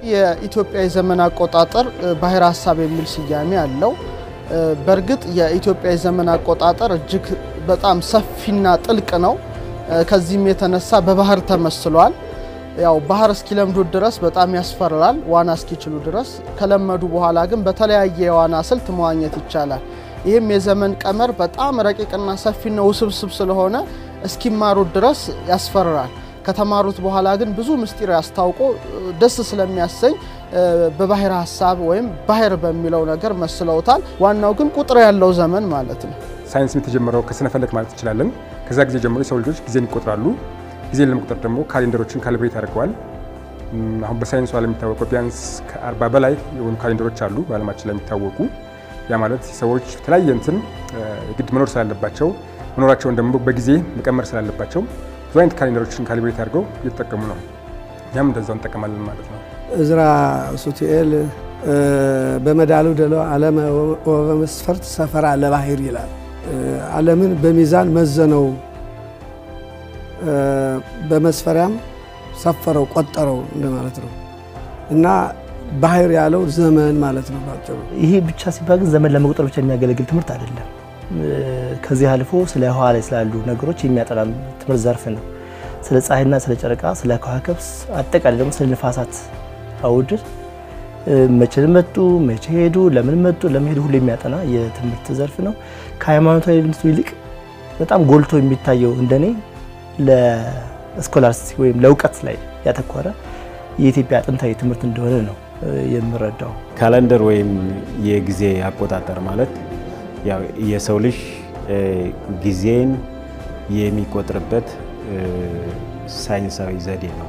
የኢትዮጵያ የዘመን አቆጣጠር ባህር ሐሳብ የሚል ስያሜ አለው። በርግጥ የኢትዮጵያ የዘመን አቆጣጠር እጅግ በጣም ሰፊና ጥልቅ ነው። ከዚህም የተነሳ በባህር ተመስሏል። ያው ባህር እስኪለምዱ ድረስ በጣም ያስፈራል ዋና እስኪችሉ ድረስ። ከለመዱ በኋላ ግን በተለያየ የዋና ስልት መዋኘት ይቻላል። ይህም የዘመን ቀመር በጣም ረቂቅና ሰፊና ውስብስብ ስለሆነ እስኪማሩ ድረስ ያስፈራል። ከተማሩት በኋላ ግን ብዙ ምስጢር ያስታውቆ ደስ ስለሚያሰኝ በባህር ሐሳብ ወይም ባህር በሚለው ነገር መስለውታል። ዋናው ግን ቁጥር ያለው ዘመን ማለት ነው። ሳይንስ የተጀመረው ከስነ ፈለክ ማለት ይችላልን። ከዛ ጊዜ ጀምሮ ሰው ልጆች ጊዜን ይቆጥራሉ። ጊዜን ለመቁጠር ደግሞ ካሌንደሮችን ካልኩሌት ያደርገዋል። አሁን በሳይንሱ ዓለም የሚታወቀው ቢያንስ ከ40 በላይ የሆኑ ካሌንደሮች አሉ በዓለማችን ላይ የሚታወቁ። ያ ማለት ሰዎች ተለያየ እንትን የግድ መኖር ስላለባቸው መኖራቸውን ደግሞ በጊዜ መቀመር ስላለባቸው ብዙ አይነት ካሌንደሮችን ካልኩሌት አድርገው እየተጠቀሙ ነው። ያም እንደዛው እንጠቀማለን ማለት ነው። እዝራ ሱቲኤል በመዳሉ ደሎ ዓለም ወበመስፈርት ሰፈራ ለባህር ይላል። ዓለምን በሚዛን መዘነው በመስፈሪያም ሰፈረው ቆጠረው እንደማለት ነው እና ባህር ያለው ዘመን ማለት ነው ባጭሩ። ይሄ ብቻ ሲባል ዘመን ለመቁጠር ብቻ የሚያገለግል ትምህርት አይደለም። ከዚህ አልፎ ስለ ህዋ ላይ ስላሉ ነገሮች የሚያጠና ትምህርት ዘርፍ ነው። ስለ ፀሐይና ስለ ጨረቃ ስለ ከዋክብት አጠቃላይ ደግሞ ስለ ንፋሳት አውድ መቼ መጡ መቼ ሄዱ ለምን መጡ ለምን ሄዱ ሁሉ የሚያጠና የትምህርት ዘርፍ ነው። ከሃይማኖታዊ ትምህርት ይልቅ በጣም ጎልቶ የሚታየው እንደኔ ለስኮላርስ ወይም ለእውቀት ላይ ያተኮረ የኢትዮጵያ ጥንታዊ ትምህርት እንደሆነ ነው የምረዳው። ካሌንደር ወይም የጊዜ አቆጣጠር ማለት ያው የሰው ልጅ ጊዜን የሚቆጥርበት ሳይንሳዊ ዘዴ ነው።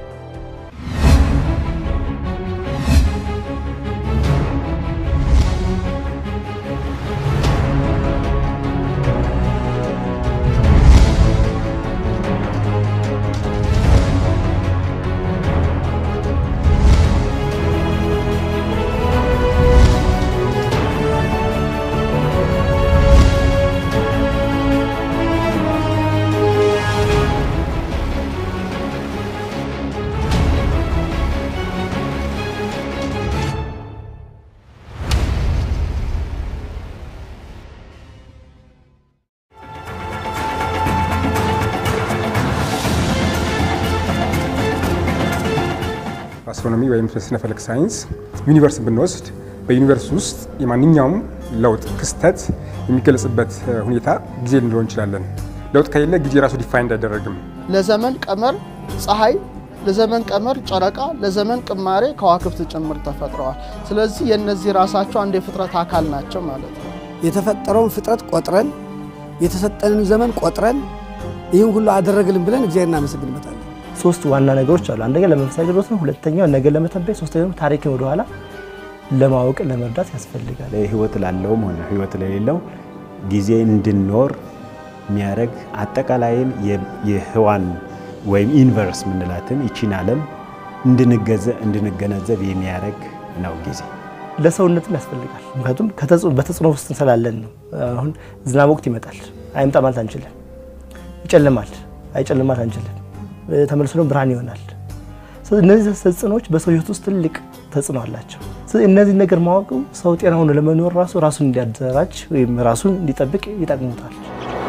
አስትሮኖሚ ወይም ስነ ፈለክ ሳይንስ ዩኒቨርስ ብንወስድ በዩኒቨርስ ውስጥ የማንኛውም ለውጥ ክስተት የሚገለጽበት ሁኔታ ጊዜ ሊሆን ይችላል። ለውጥ ከሌለ ጊዜ ራሱ ዲፋይንድ አይደረግም። ለዘመን ቀመር ፀሐይ፣ ለዘመን ቀመር ጨረቃ፣ ለዘመን ቅማሬ ከዋክብት ጭምር ተፈጥረዋል። ስለዚህ የነዚህ ራሳቸው አንድ የፍጥረት አካል ናቸው ማለት ነው። የተፈጠረውን ፍጥረት ቆጥረን የተሰጠንን ዘመን ቆጥረን ይህን ሁሉ አደረገልን ብለን እግዚአብሔርን እናመሰግንበታለን። ሶስት ዋና ነገሮች አሉ። አንደኛ ለመንፈሳዊ አገልግሎት ነው፣ ሁለተኛው ነገር ለመተንበይ፣ ሶስተኛው ታሪክን ወደ ኋላ ለማወቅ ለመርዳት ያስፈልጋል። ህይወት ላለውም ሆነ ህይወት ለሌለው ጊዜ እንድንኖር የሚያደርግ አጠቃላይን የህዋን ወይም ዩኒቨርስ ምንላትን ይቺን ዓለም እንድንገነዘብ የሚያደርግ ነው ጊዜ። ለሰውነትም ያስፈልጋል። ምክንያቱም በተጽዕኖ ውስጥ እንሰላለን ነው። አሁን ዝናብ ወቅት ይመጣል፣ አይመጣ ማለት አንችልም። ይጨልማል፣ አይጨልም ማለት አንችልም። ተመልሶ ብርሃን ይሆናል። ስለዚህ እነዚህ ተጽዕኖች በሰው ህይወት ውስጥ ትልቅ ተጽዕኖ አላቸው። ስለዚህ እነዚህ ነገር ማወቅ ሰው ጤናውን ለመኖር ራሱን እንዲያደራጅ ወይም ራሱን እንዲጠብቅ ይጠቅሙታል።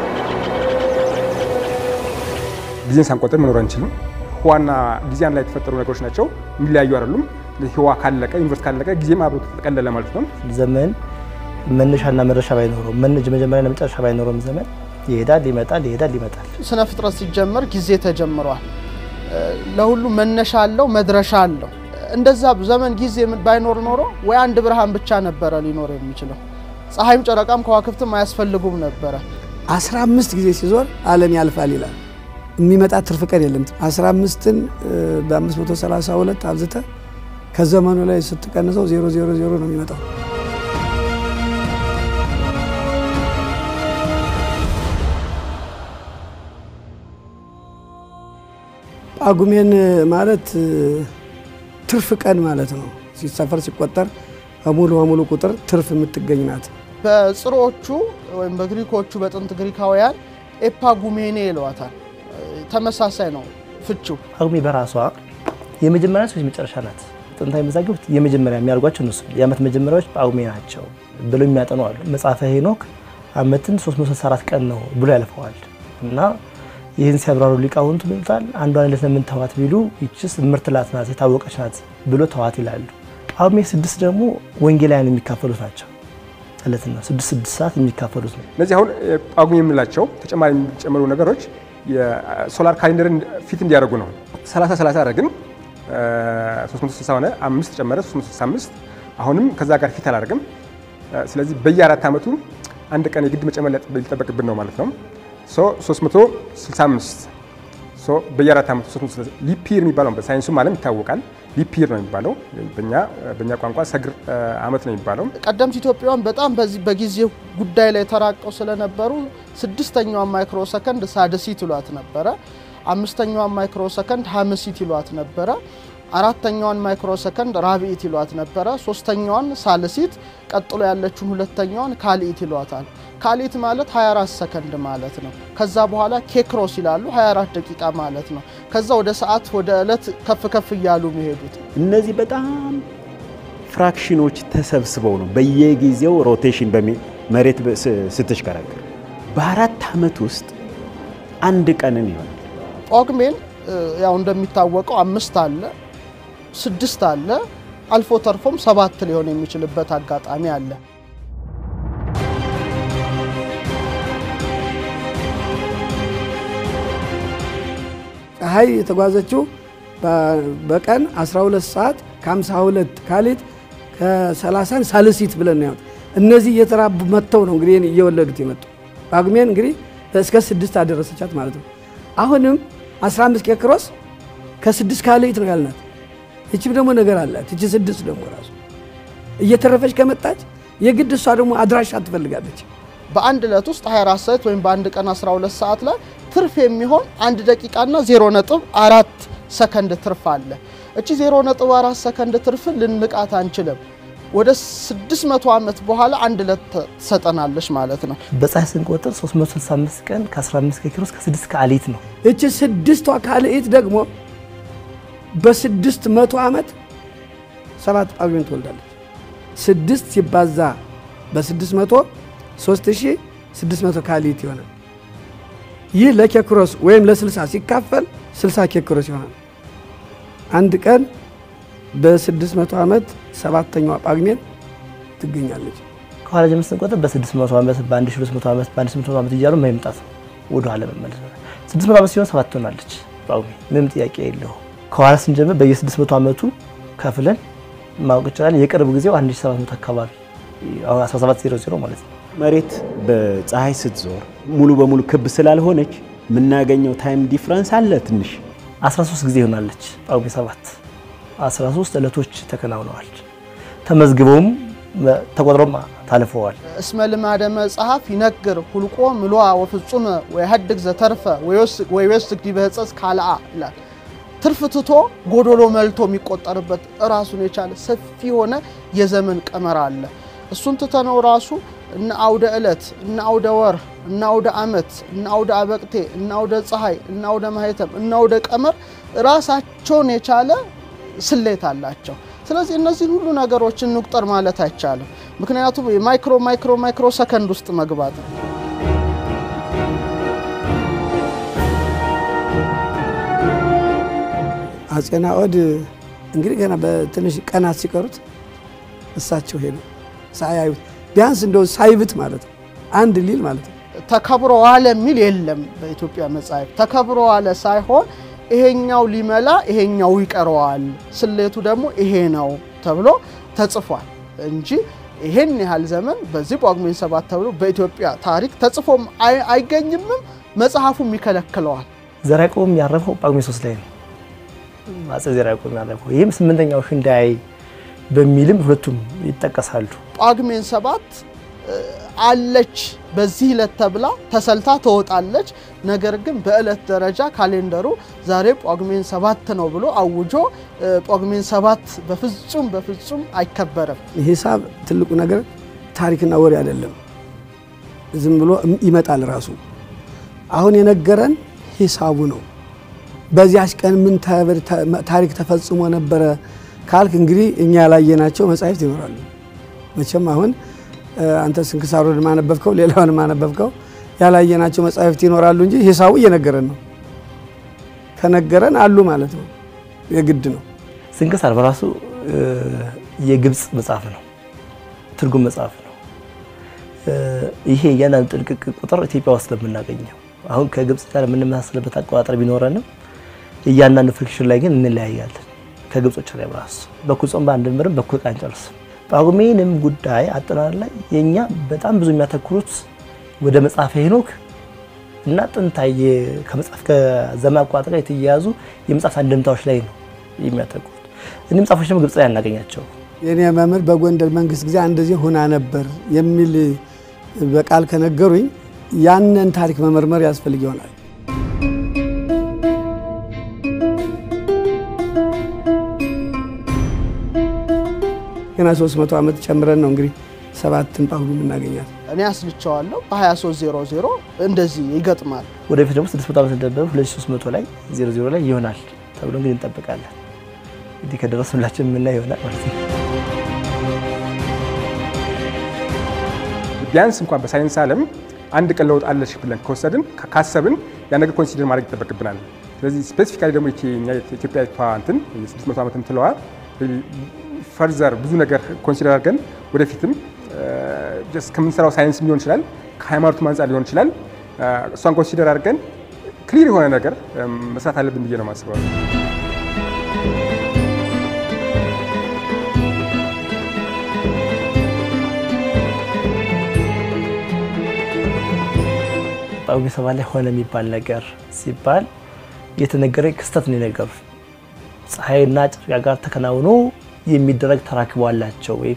ጊዜን ሳንቆጥር መኖር አንችልም። ህዋና ጊዜን ላይ የተፈጠሩ ነገሮች ናቸው፣ የሚለያዩ አይደሉም። ህዋ ካለቀ ዩኒቨርስ ካለቀ ጊዜም አብሮ ተጠቀለለ ማለት ነው። ዘመን መነሻና መድረሻ ባይኖረው መጀመሪያና መጨረሻ ባይኖረውም ዘመን ይሄዳል ይመጣል ይሄዳል ይመጣል። ስነ ፍጥረት ሲጀመር ጊዜ ተጀምሯል። ለሁሉ መነሻ አለው መድረሻ አለው። እንደዛ ዘመን ጊዜ ባይኖር ኖሮ ወይ አንድ ብርሃን ብቻ ነበር ሊኖር የሚችለው። ፀሐይም ጨረቃም ከዋክብትም አያስፈልጉም ነበር። 15 ጊዜ ሲዞር ዓለም ያልፋል ይላል። የሚመጣ ትርፍ ቀን የለም። 15ን በ532 አብዝተ ከዘመኑ ላይ ስትቀንሰው 000 ነው የሚመጣው። ጳጉሜን ማለት ትርፍ ቀን ማለት ነው። ሲሰፈር ሲቆጠር ሙሉ ቁጥር ትርፍ የምትገኝ ናት። በጽሮቹ ወይም በግሪኮቹ በጥንት ግሪካውያን ኤፓጉሜኔ ይሏታል። ተመሳሳይ ነው ፍቹ። ጳጉሜ በራሷ የመጀመሪያ ሰው የመጨረሻ ናት። ጥንታዊ መዛግብት የመጀመሪያ የሚያርጓቸው እነሱ የዓመት መጀመሪያዎች ጳጉሜ ናቸው ብለው የሚያጠኑ አሉ። መጽሐፈ ሄኖክ ዓመትን 364 ቀን ነው ብሎ ያልፈዋል እና ይህን ሲያብራሩ ሊቃውንቱ ይሉታል አንዷን ዕለት ለምን ተዋት ቢሉ ይችስ ምርት ላት ናት የታወቀች ናት ብሎ ተዋት ይላሉ። ጳጉሜ 6 ደግሞ ወንጌላውያን የሚካፈሉት ናቸው። ዕለትና 6 ሰዓት የሚካፈሉት ነው። እነዚህ አሁን ጳጉሜ የምንላቸው ተጨማሪ የሚጨመሩ ነገሮች የሶላር ካሌንደርን ፊት እንዲያደርጉ ነው። 30 አደረግን 360 ሆነ 5 ጨመረ 365 አሁንም ከዛ ጋር ፊት አላደርግም። ስለዚህ በየ4 ዓመቱ አንድ ቀን የግድ መጨመር ሊጠበቅብን ነው ማለት ነው። 365 በየ4 ዓመቱ 360 ሊፕ ይር የሚባለው በሳይንሱ ማለት ይታወቃል። ሊፕ ይር ነው የሚባለው በእኛ ቋንቋ ሰግር ዓመት ነው የሚባለው። ቀደምት ኢትዮጵያውያን በጣም በዚህ በጊዜው ጉዳይ ላይ ተራቀው ስለነበሩ 6ኛው ማይክሮ ሰከንድ ሳድሲት ይሏት ነበረ። 5ኛው ማይክሮ ሰከንድ ሐምሲት ይሏት ነበረ። 4ኛውን ማይክሮ ሰከንድ ራብዒት ይሏት ነበረ። 3ኛውን ሳልሲት ቀጥሎ ያለችውን 2ኛውን ካልኢት ይሏታል። ካልኢት ማለት 24 ሰከንድ ማለት ነው። ከዛ በኋላ ኬክሮስ ይላሉ 24 ደቂቃ ማለት ነው። ከዛ ወደ ሰዓት ወደ ዕለት ከፍ እያሉ የሚሄዱት እነዚህ በጣም ፍራክሽኖች ተሰብስበው ነው በየጊዜው ሮቴሽን በመሬት ስትሽከረከር በ4 ዓመት ውስጥ አንድ ቀንን ይሆናል። ጳጉሜን ያው እንደሚታወቀው 5 አለ 6 አለ አልፎ ተርፎም 7 ሊሆን የሚችልበት አጋጣሚ አለ። ፀሐይ የተጓዘችው በቀን 12 ሰዓት ከ52 ካሊት ከ30 ሳልሲት ብለን ነው። እነዚህ እየተራቡ መጥተው ነው እንግዲህ እየወለዱት የመጡ ጳጉሜን እንግዲህ እስከ 6 አደረሰቻት ማለት ነው። አሁንም 15 ኬክሮስ ከ6 ካሊት ነው ያልናት። እቺም ደግሞ ነገር አላት። እቺ 6 ደግሞ ራሱ እየተረፈች ከመጣች የግድ እሷ ደግሞ አድራሻ ትፈልጋለች። በአንድ ዕለት ውስጥ 24 ሰዓት ወይም በአንድ ቀን 12 ሰዓት ላይ ትርፍ የሚሆን 1 ደቂቃና 0.4 ሰከንድ ትርፍ አለ። እቺ 0.4 ሰከንድ ትርፍ ልንቃት አንችልም። ወደ 600 ዓመት በኋላ አንድ ዕለት ተሰጠናለች ማለት ነው። በፀሐይ ስንቆጥር 365 ቀን ከ15 ኬክሮስ ከ6 ካሊት ነው። እቺ 6ቷ ካሊት ደግሞ በ600 ዓመት 7 ጳጉሜን ትወልዳለች። 6 ሲባዛ በ600 3600 ካሊት ይሆናል። ይህ ለኬክሮስ ወይም ለ60 ሲካፈል 60 ኬክሮስ ይሆናል። አንድ ቀን በ600 ዓመት 7ኛዋ ጳጉሜን ትገኛለች። ከኋላ ጀምሮ ስንቆጥር በ600 ዓመት በ1200 ዓመት በ1800 ዓመት እያሉ መምጣት ወደ ኋላ መመለስ 600 ዓመት ሲሆን 7 ትሆናለች ጳጉሜ ምንም ጥያቄ የለው። ከኋላ ስንጀምር በየ600 ዓመቱ ከፍለን ማወቅ ይችላል። የቅርብ ጊዜው 1700 አካባቢ አሁን 1700 ማለት ነው። መሬት በፀሐይ ስትዞር ሙሉ በሙሉ ክብ ስላልሆነች የምናገኘው ታይም ዲፍረንስ አለ ትንሽ 13 ጊዜ ሆናለች ጳጉሜ 7 13 ዕለቶች ተከናውነዋል። ተመዝግበውም ተቆጥሮም ታልፈዋል። እስመ ልማደ መጽሐፍ ይነግር ሁልቆ ምሉአ ወፍጹም ወይሐድግ ዘተርፈ ወይወስክ ዲበጸስ ካልአ ይላል። ትርፍ ትቶ ጎዶሎ መልቶ የሚቆጠርበት ራሱን የቻለ ሰፊ ሆነ የዘመን ቀመር አለ። እሱን ተተነው ራሱ እና አውደ ዕለት እና አውደ ወር እና አውደ ዓመት እና አውደ አበቅቴ እና አውደ ፀሐይ እና አውደ ማህተም እና አውደ ቀመር ራሳቸውን የቻለ ስሌት አላቸው። ስለዚህ እነዚህ ሁሉ ነገሮችን ንቁጠር ማለት አይቻልም። ምክንያቱም ማይክሮ ሰከንድ ውስጥ መግባት ነው። አፄ ናኦድ እንግዲህ ገና በትንሽ ቀናት ሲቀሩት እሳቸው ሄዱ ሳያዩት ቢያንስ እንደው ሳይብት ማለት ነው አንድ ሊል ማለት ነው። ተከብሮ ዋለ የሚል የለም በኢትዮጵያ መጽሐፍ። ተከብሮ ዋለ ሳይሆን ይሄኛው ሊመላ ይሄኛው ይቀረዋል ስሌቱ ደግሞ ይሄ ነው ተብሎ ተጽፏል እንጂ ይሄን ያህል ዘመን በዚህ ጳጉሜ 7 ተብሎ በኢትዮጵያ ታሪክ ተጽፎም አይገኝም። መጽሐፉም ይከለክለዋል። ዘርዓ ያዕቆብ ያረፈው ጳጉሜ 3 ላይ ነው። አፄ ዘርዓ ያዕቆብ ያረፈው ይህም 8ኛው ሽንዳይ በሚልም ሁለቱም ይጠቀሳሉ። ጳጉሜ 7 አለች በዚህ ዕለት ተብላ ተሰልታ ተወጣለች። ነገር ግን በዕለት ደረጃ ካሌንደሩ ዛሬ ጳጉሜ 7 ነው ብሎ አውጆ ጳጉሜ 7 በፍጹም አይከበርም። ሂሳብ ትልቁ ነገር ታሪክና ወሬ አይደለም። ዝም ብሎ ይመጣል ራሱ። አሁን የነገረን ሂሳቡ ነው። በዚያች ቀን ምን ታሪክ ተፈጽሞ ነበረ፣ ካልክ እንግዲህ እኛ ያላየናቸው መጻሕፍት ይኖራሉ። መቼም አሁን አንተ ስንክሳሩን ማነበብከው ሌላውን ማነበብከው ያላየናቸው መጻሕፍት ይኖራሉ እንጂ ሂሳቡ እየነገረን ነው። ከነገረን አሉ ማለት ነው። የግድ ነው። ስንክሳር በራሱ የግብጽ መጽሐፍ ነው፣ ትርጉም መጽሐፍ ነው። ይሄ ያንን ጥልቅ ቁጥር ኢትዮጵያ ውስጥ ለምናገኘው አሁን ከግብጽ ጋር የምንመሳሰልበት አቆጣጠር ቢኖረንም እያንዳንዱ ፍሪክሽን ላይ ግን እንለያያለን ከግብጾች ላይ በራሱ በኩል ጾም በአንድ ምርም በኩል ቃን ጨርስ ጳጉሜንም ጉዳይ አጠናን ላይ የኛ በጣም ብዙ የሚያተኩሩት ወደ መጽሐፈ ሄኖክ እና ጥንታዬ ከመጽሐፍ ከዘመን አቆጣጠር ጋር የተያያዙ የመጽሐፍ አንድምታዎች ላይ ነው የሚያተኩሩት። እነዚህ መጽሐፎች ደግሞ ግብጽ ላይ አናገኛቸው። የኔ መምህር በጎንደር መንግስት ጊዜ እንደዚህ ሆና ነበር የሚል በቃል ከነገሩኝ ያንን ታሪክ መመርመር ያስፈልግ ይሆናል። ገና 300 ዓመት ጨምረን ነው እንግዲህ 7ን ጳጉሜን እናገኛለን። እኔ አስልቻለሁ በ2300 እንደዚህ ይገጥማል። ወደፊት ደግሞ 600 ዓመት እንደነበረ 2300 ላይ 00 ላይ ይሆናል ተብሎ እንግዲህ እንጠብቃለን። እንግዲህ ከደረስንላችን ምን ላይ ይሆናል ማለት ነው። ቢያንስ እንኳን በሳይንስ ዓለም አንድ ቀን ለውጥ አለሽ ብለን ከወሰድን ካሰብን ያ ነገር ኮንሲደር ማድረግ ይጠበቅብናል። ስለዚህ ስፔሲፊካሊ ደግሞ ኢትዮጵያ እንትን 600 ዓመት እንትለዋ ፈርዘር ብዙ ነገር ኮንሲደር አድርገን ወደፊትም ጀስት ከምንሰራው ሳይንስ ሊሆን ይችላል ከሃይማኖት አንፃር ሊሆን ይችላል እሷን ኮንሲደር አድርገን ክሊር የሆነ ነገር መስራት አለብን ብዬ ነው የማስበው። ጳጉሜ 7 ላይ ሆነ የሚባል ነገር ሲባል የተነገረ ክስተት ነው የነገሩ ፀሐይና ጨረቃ ጋር ተከናውኖ የሚደረግ ተራክቦ አላቸው ወይ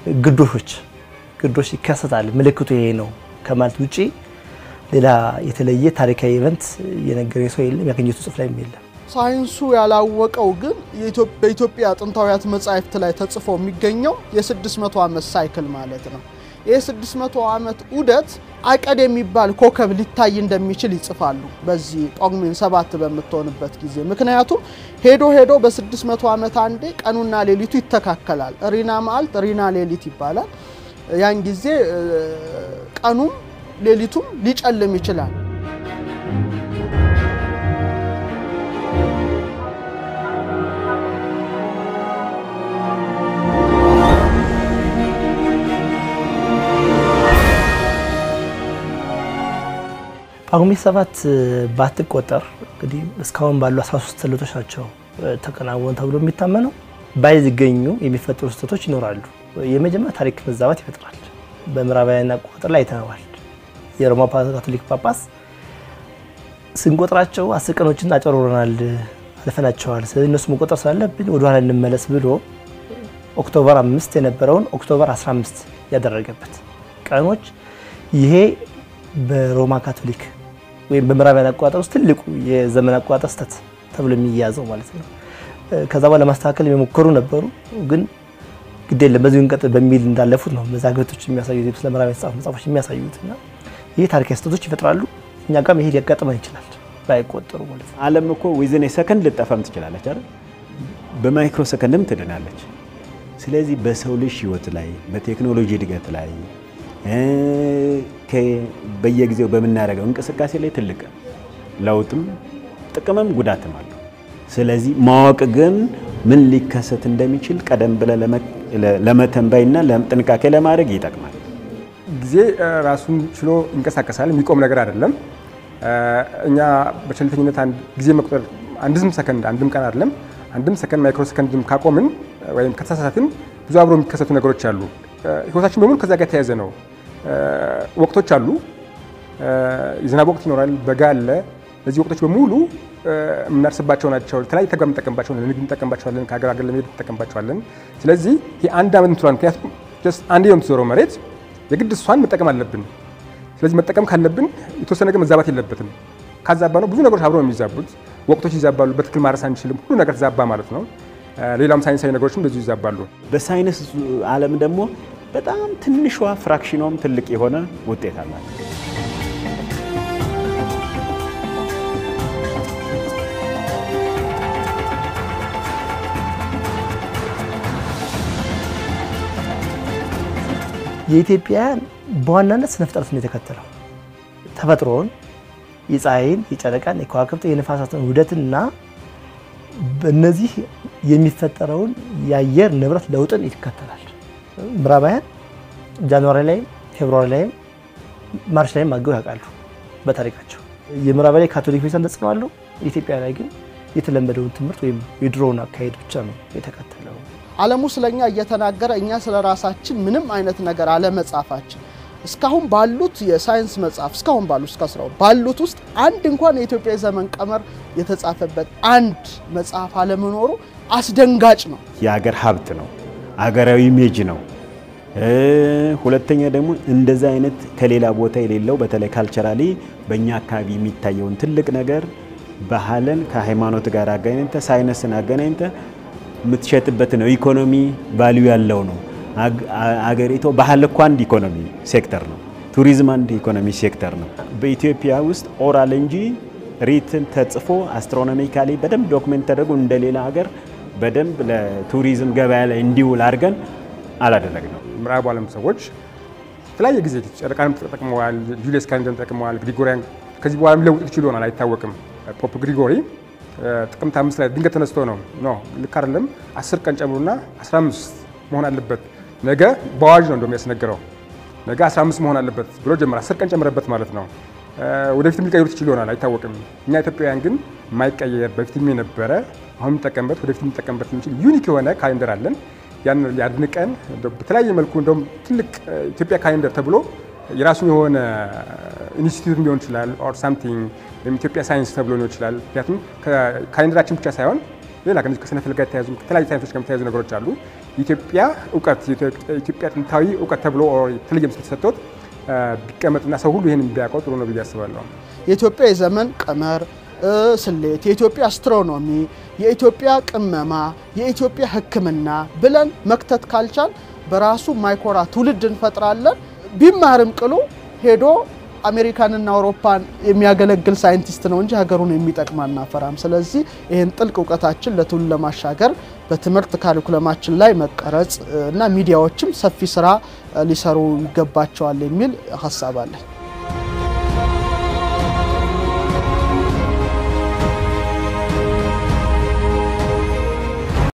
ግዶሽ ይከሰታል ምልክቱ ይሄ ነው ከማለት ውጪ ሌላ የተለየ ታሪካዊ ኢቨንት የነገረኝ ሰው የለም። ያገኘቱ ጽፍ ላይ የለም። ሳይንሱ ያላወቀው ግን በኢትዮጵያ ጥንታዊያት መጻሕፍት ላይ ተጽፎ የሚገኘው የ600 ዓመት ሳይክል ማለት ነው። የ600 ዓመት ዑደት አቀድ የሚባል ኮከብ ሊታይ እንደሚችል ይጽፋሉ በዚህ ጳጉሜን 7 በመተውንበት ጊዜ። ምክንያቱም ሄዶ በ600 ዓመት አንዴ ቀኑና ሌሊቱ ይተካከላል። ሪና መዓልት ሪና ሌሊት ይባላል። ያን ጊዜ ቀኑም ሌሊቱም ሊጨልም ይችላል። ጳጉሜ 7 ባትቆጠር እንግዲህ እስካሁን ባሉ 13 ስልቶች ናቸው ተከናወኑ ተብሎ የሚታመነው። ባይዝገኙ የሚፈጠሩ ስህተቶች ይኖራሉ። የመጀመሪያ ታሪክ መዛባት ይፈጥራል። በምዕራባውያን አቆጣጠር ላይ ተናዋል። የሮማ ካቶሊክ ጳጳስ ስንቆጥራቸው 10 ቀኖችን አጨሮረናል አልፈናቸዋል። ስለዚህ እነሱ መቆጠር ስላለብን ወደ ኋላ እንመለስ ብሎ ኦክቶበር 5 የነበረውን ኦክቶበር 15 ያደረገበት ቀኖች ይሄ በሮማ ካቶሊክ ወይም በምዕራባውያን አቆጣጠር ውስጥ ትልቁ የዘመን አቆጣጠር ስህተት ተብሎ የሚያዘው ማለት ነው። ከዛ በኋላ ለማስተካከል የሞከሩ ነበሩ ግን ግዴለም በዚሁ እንቀጥል በሚል እንዳለፉት ነው መዛግብቶች የሚያሳዩት ስለምዕራባውያን የተጻፉ መጽሐፎች የሚያሳዩትና ይሄ ታሪካዊ ስህተቶች ይፈጥራሉ። እኛ ጋርም ይሄ ሊያጋጥመን ይችላል ባይቆጠሩ ማለት ነው። ዓለም እኮ ዊዝን ሰከንድ ልጠፋም ትችላለች አይደል? በማይክሮ ሰከንድም ትድናለች። ስለዚህ በሰው ልጅ ህይወት ላይ በቴክኖሎጂ እድገት ላይ በየጊዜው በመናረጋው እንቅስቃሴ ላይ ትልቅ ለውጥም ጥቅምም ጉዳትም አለው። ስለዚህ ማወቅ ግን ምን ሊከሰት እንደሚችል ቀደም ብለ ለመተንበይና ለጥንቃቄ ለማድረግ ይጠቅማል። ጊዜ ራሱን ችሎ እንቀሳቀሳል፣ የሚቆም ነገር አይደለም። እኛ በቸልተኝነት ጊዜ መቁጠር አንድም ሰከንድ አንድም ቀን አይደለም አንድም ሰከንድ ማይክሮ ሰከንድም ካቆምን ወይም ከተሳሳትን ብዙ አብሮ የሚከሰቱ ነገሮች አሉ። ህይወታችን በሙሉ ከዛ ጋር ተያያዘ ነው። ወቅቶች አሉ። የዝናብ ወቅት ይኖራል፣ በጋ አለ። እዚህ ወቅቶች በሙሉ የምናርስባቸው ናቸው። የተለያየ ተግባር እንጠቀምባቸዋለን፣ ለንግድ እንጠቀምባቸዋለን፣ ከሀገር ሀገር ለመሄድ እንጠቀምባቸዋለን። ስለዚህ ይሄ አንድ ዓመት እንትሏል። ምክንያቱም ጀስት አንዴ ነው የምትዞረው መሬት፣ የግድ እሷን መጠቀም አለብን። ስለዚህ መጠቀም ካለብን የተወሰነ ነገር መዛባት የለበትም። ካዛባ ነው ብዙ ነገሮች አብረው የሚዛቡት። ወቅቶች ይዛባሉ፣ በትክክል ማረስ አንችልም፣ ሁሉ ነገር ተዛባ ማለት ነው። ሌላም ሳይንሳዊ ነገሮችም እንደዚሁ ይዛባሉ። በሳይንስ ዓለም ደግሞ በጣም ትንሿ ፍራክሽኗም ትልቅ የሆነ ውጤት አላት። የኢትዮጵያን በዋናነት ስነ ፍጥረትን የተከተለው ተፈጥሮን የፀሐይን የጨረቃን የከዋክብት የነፋሳትን ውደትና በእነዚህ የሚፈጠረውን የአየር ንብረት ለውጥን ይከተላል። ምዕራባውያን ጃንዋሪ ላይ ፌብሩዋሪ ላይ ማርች ላይ ማገው ያውቃሉ በታሪካቸው። የምዕራብ ላይ ካቶሊክ ቤተክርስቲያን ተጽዕኖ አለው። ኢትዮጵያ ላይ ግን የተለመደውን ትምህርት ወይም የድሮውን አካሄድ ብቻ ነው የተከተለው። ዓለሙ ስለኛ እየተናገረ እኛ ስለራሳችን ምንም አይነት ነገር አለመጻፋችን እስካሁን ባሉት የሳይንስ መጽሐፍ እስካሁን ባሉት እስከ 10 ባሉት ውስጥ አንድ እንኳን የኢትዮጵያ የዘመን ቀመር የተጻፈበት አንድ መጽሐፍ አለመኖሩ አስደንጋጭ ነው። የሀገር ሀብት ነው፣ ሀገራዊ ኢሜጅ ነው። ሁለተኛ ደግሞ እንደዛ አይነት ከሌላ ቦታ የሌለው በተለይ ካልቸራሊ በእኛ አካባቢ የሚታየውን ትልቅ ነገር ባህልን ከሃይማኖት ጋር አገናኝተ ሳይንስን አገናኝተ የምትሸጥበት ነው። ኢኮኖሚ ቫልዩ ያለው ነው። አገሪቱ ባህል እኮ አንድ ኢኮኖሚ ሴክተር ነው። ቱሪዝም አንድ ኢኮኖሚ ሴክተር ነው። በኢትዮጵያ ውስጥ ኦራል እንጂ ሪትን ተጽፎ አስትሮኖሚካሊ በደንብ ዶክመንት ተደርጎ እንደሌላ ሀገር በደንብ ለቱሪዝም ገበያ ላይ እንዲውል አድርገን አላደረግነው። ምዕራቡ ዓለም ሰዎች የተለያየ ጊዜ ጨረቃንም ተጠቅመዋል፣ ጁሊየስ ካሌንደርን ተጠቅመዋል፣ ግሪጎሪያን ከዚህ በኋላ ሊለውጥ ይችላል ይሆናል አይታወቅም። ፖፕ ግሪጎሪ ጥቅምት 5 ላይ ድንገት ተነስቶ ነው ልክ አይደለም 10 ቀን ጨምሩና 15 መሆን አለበት ነገ በአዋጅ ነው እንደሚያስነግረው ነገ 15 መሆን አለበት ብሎ ጀመረ። 10 ቀን ጨምረበት ማለት ነው። ወደፊትም ሊቀይሩት ይችላል ይሆናል አይታወቅም። እኛ ኢትዮጵያውያን ግን የማይቀየር በፊትም የነበረ አሁን እንጠቀምበት ወደፊት እንጠቀምበት እንችል ዩኒክ የሆነ ካሌንደር አለን። ያን ያድንቀን በተለያየ መልኩ እንደውም ትልቅ ኢትዮጵያ ካሌንደር ተብሎ የራሱ የሆነ ኢንስቲትዩት ሊሆን ይችላል ኦር ሳምቲንግ ኢትዮጵያ ሳይንስ ተብሎ ሊሆን ይችላል። ምክንያቱም ካሌንደራችን ብቻ ሳይሆን ሌላ ከዚህ ከስነ ፈለክ ጋር የተያዙ ከተለያዩ ሳይንሶች ጋር የተያዙ ነገሮች አሉ። ኢትዮጵያ እውቀት ኢትዮጵያ ጥንታዊ እውቀት ተብሎ የተለየ ምስል ተሰጥቶት ቢቀመጥና ሰው ሁሉ ይሄን ቢያውቀው ጥሩ ነው ብዬ አስባለሁ። የኢትዮጵያ የዘመን ቀመር ስሌት፣ የኢትዮጵያ አስትሮኖሚ፣ የኢትዮጵያ ቅመማ፣ የኢትዮጵያ ሕክምና ብለን መክተት ካልቻል በራሱ ማይኮራ ትውልድ እንፈጥራለን። ቢማርም ቅሉ ሄዶ አሜሪካንና አውሮፓን የሚያገለግል ሳይንቲስት ነው እንጂ ሀገሩን የሚጠቅም አናፈራም። ስለዚህ ይሄን ጥልቅ እውቀታችን ለትውልድ ለማሻገር በትምህርት ካሪኩለማችን ላይ መቀረጽ እና ሚዲያዎችም ሰፊ ስራ ሊሰሩ ይገባቸዋል የሚል ሐሳብ አለ።